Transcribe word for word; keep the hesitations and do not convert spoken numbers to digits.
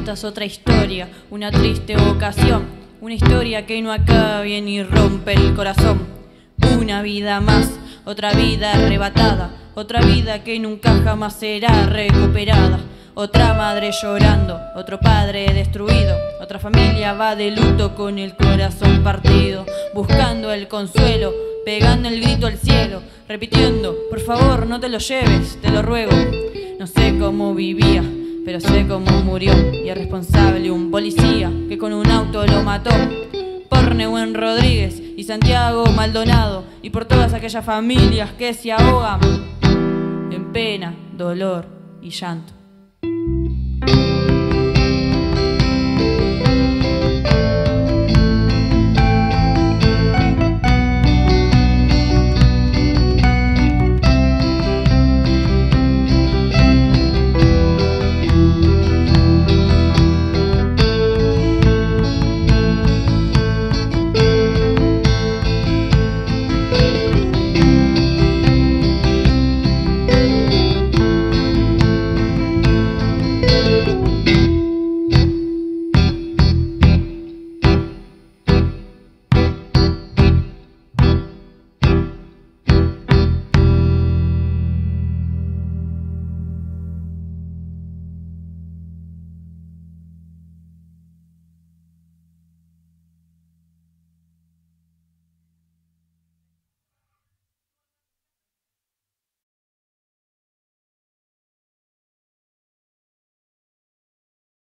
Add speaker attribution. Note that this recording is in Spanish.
Speaker 1: esta es otra historia, una triste ocasión, una historia que no acaba bien y rompe el corazón. Una vida más, otra vida arrebatada, otra vida que nunca jamás será recuperada. Otra madre llorando, otro padre destruido, otra familia va de luto con el corazón partido, buscando el consuelo, pegando el grito al cielo, repitiendo: por favor no te lo lleves, te lo ruego. No sé cómo vivía, pero sé cómo murió, y es responsable un policía que con un auto lo mató. Por Nehuen Rodríguez y Santiago Maldonado, y por todas aquellas familias que se ahogan en pena, dolor y llanto.